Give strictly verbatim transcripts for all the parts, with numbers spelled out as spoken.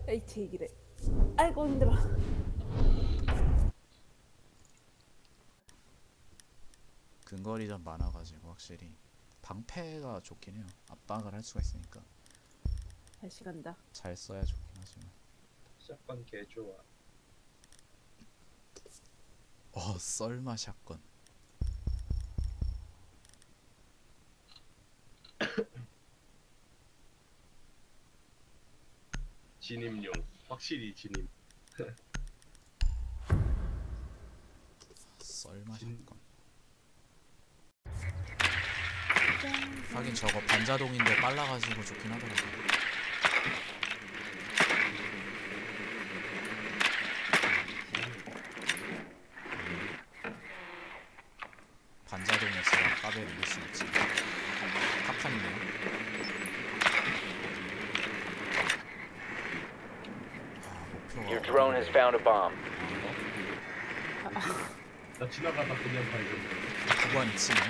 에이치 얘기래. 아이고 힘들어. 근거리전 많아가지고 확실히 방패가 좋긴 해요. 압박을 할 수가 있으니까. 다시 간다. 잘 써야 좋긴 하지만. 샷건 개 좋아. 어, 썰마 샷건. 진입용. 확실히 진입. 썰마 진... 샷건. 하긴 저거 반자동인데 빨라가지고 좋긴 하더라고. 반자동이었으면 까베를 이길 수 있지. 탑탄이네. 아, 목표가 Your drone has found a bomb. 나 지나가다 그냥 발견. 구간 이치네.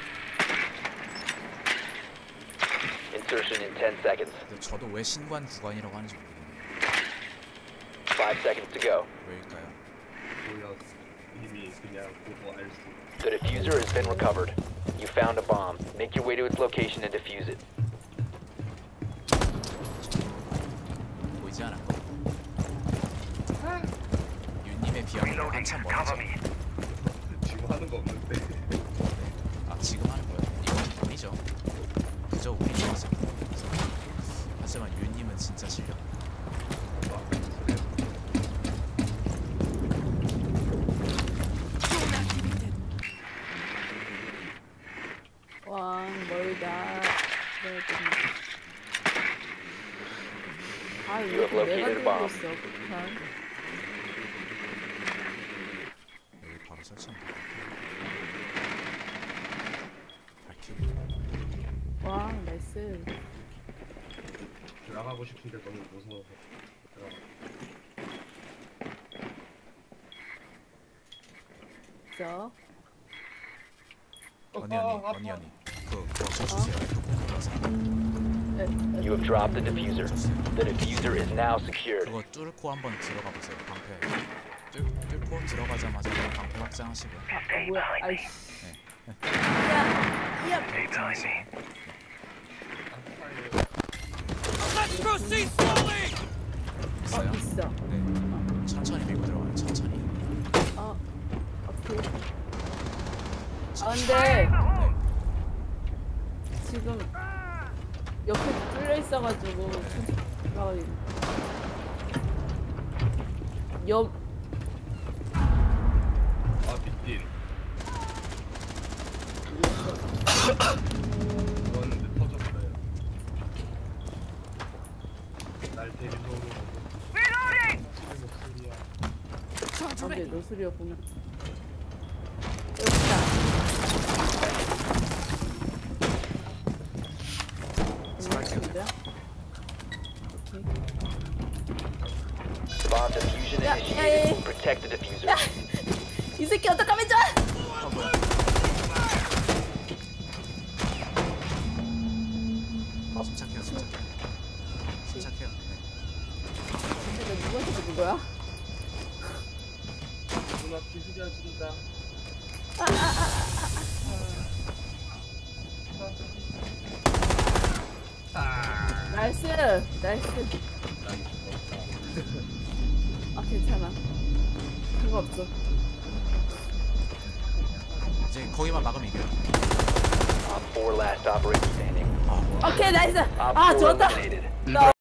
Insertion in ten seconds. 근데 저도 왜 신관 구간이라고 하는지 모르겠네요. Five seconds to go. 왜일까요? 몰라. 이미 그냥 보고 알 수. The diffuser has been recovered. You found a bomb. Make your way to its location and defuse it. 보이지 않아? 윤님에 비하면 한참 멀어져. 지금 하는 거 없는데. 아, 지금 하는 거예요? 이건 아니죠. 그저 우리 좋아서. 하지만 윤님은 진짜 실력. 왕 멀다. 아 You have 이거 내가 located a 들고 bomb. 있어. 폭탄. 여기 바로 설치한다. 밝히고. 와 나이스. 들어가고 싶은데 너무 무서워서 들어가. 저. 언니 언니 언니 언니. 그 그거 쳐주세요. 네, 네. You have dropped the diffuser. The diffuser is now secured. 그거 뚫고 한번 들어가 보세요. 방패. 뚫 뚫고 들어가자마자 그냥 방패 확장하시고. 아, 아 뭐야? 아이씨. 네. 야, 야. 있어요? 어, 있어. 네. 천천히 밀고 들어가요. 천천히. 어, 오케이. 아 근데 네. 지금 옆에 뚫려 있어가지고 아, 옆 아 빅딜. 그거는 터졌어요. 날 데리러 오는 목소리야. 아, 근데 노술이었구나. 여기다. 스파이크요. 오케이. Bomb diffusion 야, 야, 야, initiated. 야. Protect the diffuser. 야, 이 새끼 어떡하면 좋아? 아 뭐야? 아, 침착해요, 침착해요. 침착해요. 네. 근데 너 누구한테 죽은 거야? 누나 기술이야 준다. 나이스, 나이스. 난 죽었다. 아 괜찮아. 그거 없어. 이제 거기만 막으면 이겨요. Op four last operator standing. 아, 뭐. 오케이 나이스. Op 아 four 좋았다. eliminated.